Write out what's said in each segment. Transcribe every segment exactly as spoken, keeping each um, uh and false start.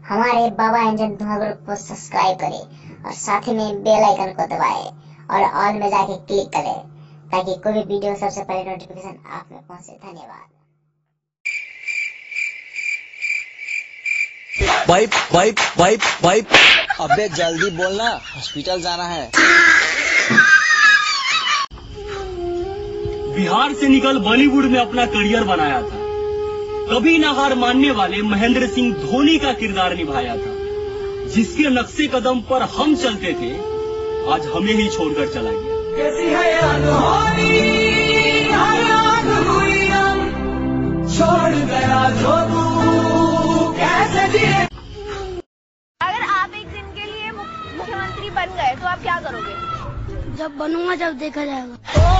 हमारे बाबा एंजन धुआं ग्रुप को सब्सक्राइब करें और साथ ही में बेल आइकन को दबाएं और ऑल में जाके क्लिक करें ताकि कोई भी वीडियो सबसे पहले नोटिफिकेशन आप में पहुंचे। धन्यवाद। वाइप वाइप वाइप वाइप। अबे जल्दी बोलना, हॉस्पिटल जाना है। बिहार से निकल बॉलीवुड में अपना करियर बनाया था। कभी न हार मानने वाले महेंद्र सिंह धोनी का किरदार निभाया था। जिसके नक्शे कदम पर हम चलते थे, आज हमें ही छोड़कर चला गया। कैसी है अनहोनी, याद हुई हम, छोड़ गया जो तू कैसे जिए। अगर आप एक दिन के लिए मुख्यमंत्री बन गए तो आप क्या करोगे? जब बनूंगा जब देखा जाएगा।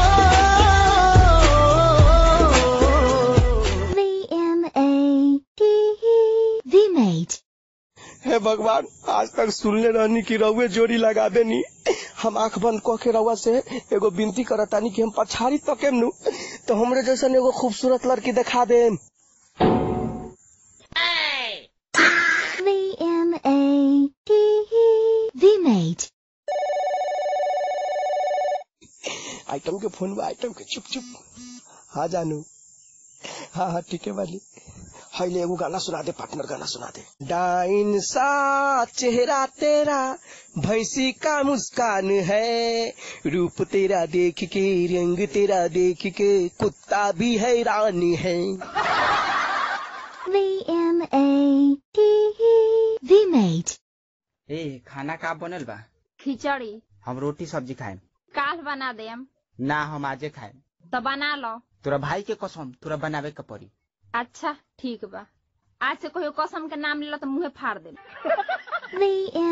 हे भगवान, आज तक सुनले रहनी की रउए जोड़ी लगा देनी। हम आंख बंद कह के रउआ से एगो विनती करतानी कि हम पछाड़ी तकेम नु तो हमरे जैसन एगो खूबसूरत लड़की दिखा देम। आइटम के फोन में आइटम के चुप चुप। हाँ जानू, हाँ हाँ ठीक है वाली। हाइले एगो गाना सुना दे, पार्टनर गाना सुना दे। डाइन सा चेहरा तेरा, भैंसी का मुस्कान है, रूप तेरा देख के, रंग तेरा देख के, कुत्ता भी हैरान है। ए खाना का बनल बा? खिचड़ी। हम रोटी सब्जी खाएम। काल बना देम। ना हम आजे खाएम। तो बना लो। तोरा भाई के कसम तोरा बनावे के पड़ी। अच्छा ठीक बा, आज से कोई कसम के नाम लेला तो मुँहे फाड़ दे।